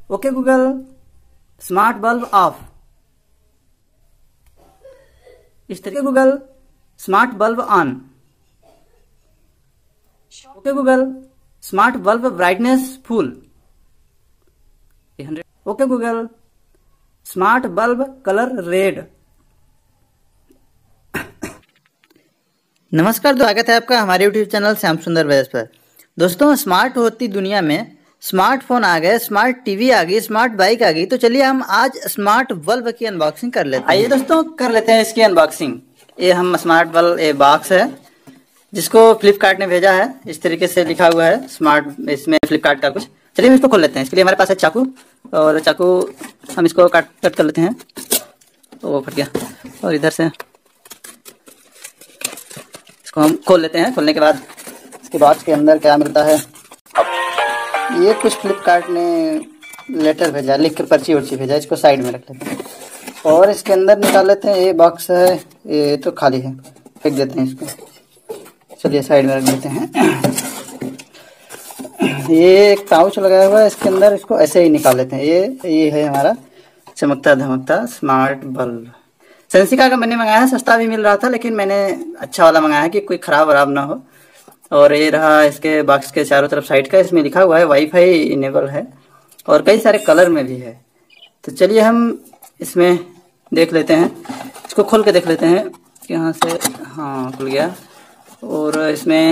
Okay Google, smart bulb off. इस तरीके Google, smart bulb on. Okay Google, smart bulb brightness full. Okay Google, smart bulb colour red. नमस्कार, स्वागत है आपका हमारे यूट्यूब चैनल श्याम सुंदर वैस पर। दोस्तों, स्मार्ट होती दुनिया में स्मार्टफोन आ गए, स्मार्ट टीवी आ गई, स्मार्ट बाइक आ गई, तो चलिए हम आज स्मार्ट बल्ब की अनबॉक्सिंग कर लेते हैं। आइए दोस्तों, कर लेते हैं इसकी अनबॉक्सिंग। ये हम स्मार्ट बल्ब, ये बॉक्स है जिसको फ्लिपकार्ट ने भेजा है। इस तरीके से लिखा हुआ है स्मार्ट, इसमें फ्लिपकार्ट का कुछ। चलिए हम इसको खोल लेते हैं। इसके लिए हमारे पास है चाकू, और चाकू हम इसको कट कर लेते हैं। वो फट गया। और इधर से इसको हम खोल लेते हैं। खोलने के बाद इसके बॉक्स के अंदर क्या मिलता है, ये कुछ फ्लिपकार्ट ने लेटर भेजा, लिख कर पर्ची वर्ची भेजा। इसको साइड में रख लेते हैं और इसके अंदर निकाल लेते हैं। ये बॉक्स है, ये तो खाली है, फेंक देते हैं इसको। चलिए साइड में रख देते हैं। ये एक पाउच लगाया हुआ है इसके अंदर, इसको ऐसे ही निकाल लेते हैं। ये है हमारा चमकता धमकता स्मार्ट बल्ब। सेंसिका का मैंने मंगाया है, सस्ता भी मिल रहा था, लेकिन मैंने अच्छा वाला मंगाया है कि कोई खराब वराब ना हो। और ये रहा इसके बॉक्स के चारों तरफ साइड का। इसमें लिखा हुआ है वाईफाई इनेबल है, और कई सारे कलर में भी है। तो चलिए हम इसमें देख लेते हैं, इसको खोल के देख लेते हैं यहाँ से। हाँ, खुल गया। और इसमें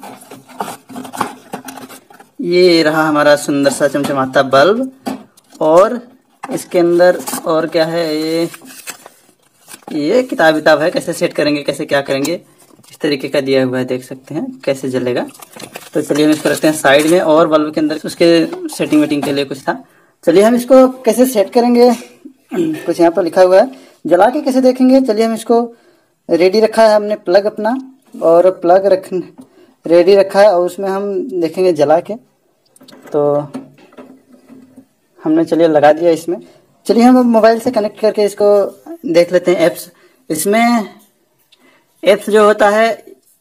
ये रहा हमारा सुंदर सा चमचमाता बल्ब। और इसके अंदर और क्या है, ये किताब है, कैसे सेट करेंगे, कैसे क्या करेंगे, इस तरीके का दिया हुआ है। देख सकते हैं कैसे जलेगा। तो चलिए हम इसको रखते हैं साइड में। और बल्ब के अंदर उसके सेटिंग वेटिंग के लिए कुछ था। चलिए हम इसको कैसे सेट करेंगे, कुछ यहाँ पर लिखा हुआ है। जला के कैसे देखेंगे। चलिए हम इसको रेडी रखा है हमने, प्लग अपना, और प्लग रेडी रखा है, और उसमें हम देखेंगे जला के। तो हमने चलिए लगा दिया इसमें। चलिए हम मोबाइल से कनेक्ट करके इसको देख लेते हैं एप्स। इसमें एप्स जो होता है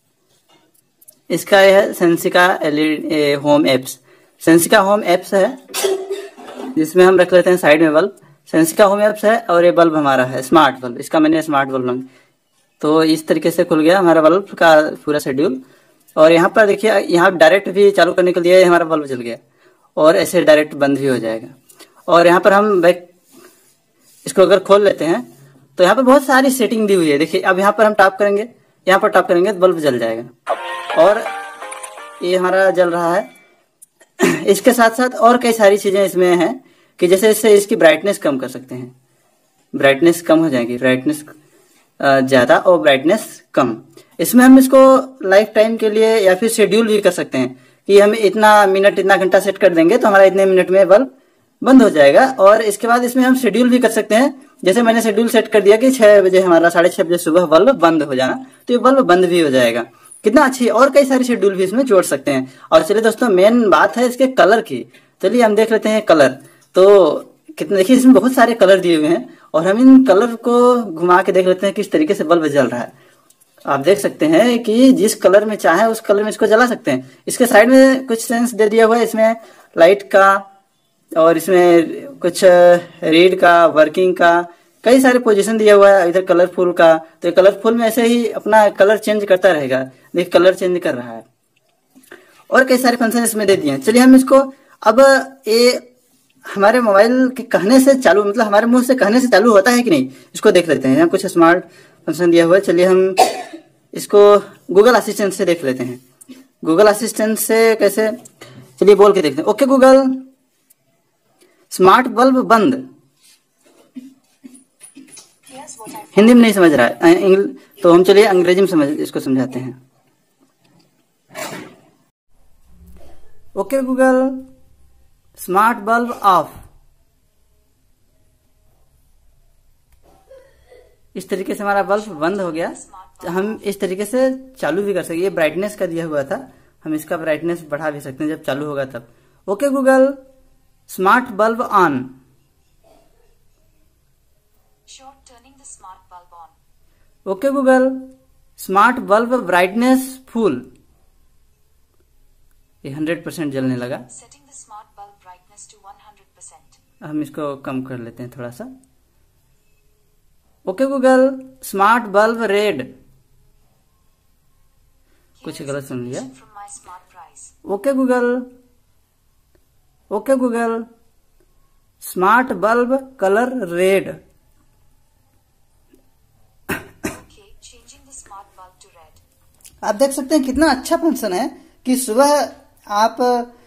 इसका, यह है Sensika home apps. Sensika home apps है, जिसमें हम रख लेते हैं साइड में बल्ब। सेंसिका होम एप्स है, और ये बल्ब हमारा है स्मार्ट बल्ब। इसका मैंने स्मार्ट बल्ब, तो इस तरीके से खुल गया हमारा बल्ब का पूरा शेड्यूल। और यहाँ पर देखिए, यहाँ डायरेक्ट भी चालू करने के लिए हमारा बल्ब जल गया, और ऐसे डायरेक्ट बंद भी हो जाएगा। और यहाँ पर हम बैक इसको अगर खोल लेते हैं तो यहाँ पर बहुत सारी सेटिंग दी हुई है। देखिए, अब यहाँ पर हम टैप करेंगे, यहाँ पर टैप करेंगे तो बल्ब जल जाएगा, और ये हमारा जल रहा है। इसके साथ साथ और कई सारी चीजें इसमें हैं कि जैसे इससे इसकी ब्राइटनेस कम कर सकते हैं। ब्राइटनेस कम हो जाएगी, ब्राइटनेस ज्यादा और ब्राइटनेस कम। इसमें हम इसको लाइफ टाइम के लिए या फिर शेड्यूल भी कर सकते हैं कि हम इतना मिनट, इतना घंटा सेट कर देंगे तो हमारा इतने मिनट में बल्ब बंद हो जाएगा। और इसके बाद इसमें हम शेड्यूल भी कर सकते हैं। जैसे मैंने शेड्यूल सेट कर दिया कि 6 बजे हमारा 6:30 बजे सुबह बल्ब बंद हो जाना, तो ये बल्ब बंद भी हो जाएगा। कितना अच्छी, और कई सारे शेड्यूल भी इसमें जोड़ सकते हैं। और चलिए दोस्तों, मेन बात है इसके कलर की। चलिए हम देख लेते हैं कलर। तो कितने, देखिए इसमें बहुत सारे कलर दिए हुए हैं, और हम इन कलर को घुमा के देख लेते हैं किस तरीके से बल्ब जल रहा है। आप देख सकते हैं कि जिस कलर में चाहे उस कलर में इसको जला सकते हैं। इसके साइड में कुछ सेंस दे दिया हुआ है इसमें लाइट का, और इसमें कुछ रीड का, वर्किंग का, कई सारे पोजीशन दिया हुआ है। इधर कलरफुल का, तो कलरफुल में ऐसे ही अपना कलर चेंज करता रहेगा। देखिए कलर चेंज कर रहा है, और कई सारे फंक्शन इसमें दे दिए हैं। चलिए हम इसको, अब ये हमारे मोबाइल के कहने से चालू, मतलब हमारे मुंह से कहने से चालू होता है कि नहीं, इसको देख लेते हैं। यहाँ कुछ स्मार्ट फंक्शन दिया हुआ है। चलिए हम इसको गूगल असिस्टेंट से देख लेते हैं। गूगल असिस्टेंट से कैसे, चलिए बोल के देखते हैं। ओके गूगल, स्मार्ट बल्ब बंद। हिंदी में नहीं समझ रहा है, तो हम चलिए अंग्रेजी में इसको समझाते हैं। Okay Google, smart bulb off. इस तरीके से हमारा बल्ब बंद हो गया। हम इस तरीके से चालू भी कर सकते। ये ब्राइटनेस का दिया हुआ था, हम इसका ब्राइटनेस बढ़ा भी सकते हैं जब चालू होगा तब। Okay Google, smart bulb on. Okay Google, smart bulb brightness full. ये 100% जलने लगा। brightness to 100%. हम इसको कम कर लेते हैं थोड़ा सा। Okay Google, smart bulb red. कुछ गलत सुन लिया। From my smart price. Okay Google, okay Google, smart bulb colour red. Okay, changing the smart bulb to red. आप देख सकते हैं कितना अच्छा फंक्शन है कि सुबह आप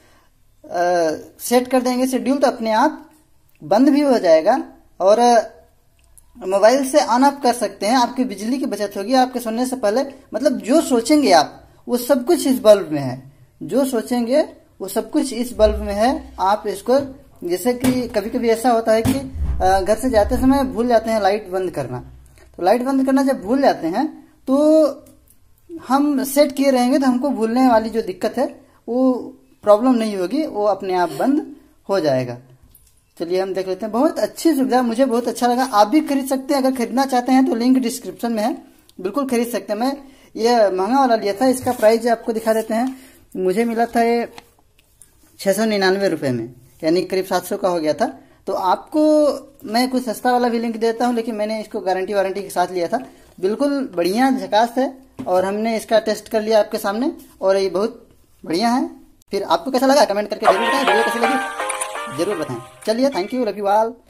सेट कर देंगे शेड्यूल तो अपने आप बंद भी हो जाएगा और मोबाइल से ऑन ऑफ कर सकते हैं। आपकी बिजली की बचत होगी। आपके सोने से पहले मतलब जो सोचेंगे आप वो सब कुछ इस बल्ब में है। जो सोचेंगे वो सब कुछ इस बल्ब में है। आप इसको, जैसे कि कभी कभी ऐसा होता है कि घर से जाते समय भूल जाते हैं लाइट बंद करना, तो लाइट बंद करना जब भूल जाते हैं तो हम सेट किए रहेंगे तो हमको भूलने वाली जो दिक्कत है वो प्रॉब्लम नहीं होगी, वो अपने आप बंद हो जाएगा। चलिए हम देख लेते हैं। बहुत अच्छी सुविधा, मुझे बहुत अच्छा लगा। आप भी खरीद सकते हैं। अगर खरीदना चाहते हैं तो लिंक डिस्क्रिप्शन में है, बिल्कुल खरीद सकते हैं। मैं ये महंगा वाला लिया था, इसका प्राइस आपको दिखा देते हैं। मुझे मिला था ये 699 रुपए में, यानी करीब 700 का हो गया था। तो आपको मैं कुछ सस्ता वाला भी लिंक देता हूँ, लेकिन मैंने इसको गारंटी वारंटी के साथ लिया था। बिल्कुल बढ़िया झकास है और हमने इसका टेस्ट कर लिया आपके सामने और ये बहुत बढ़िया है। फिर आपको कैसा लगा कमेंट करके जरूर बताएं। वीडियो कैसी लगी जरूर बताएं। चलिए, thank you, love you all.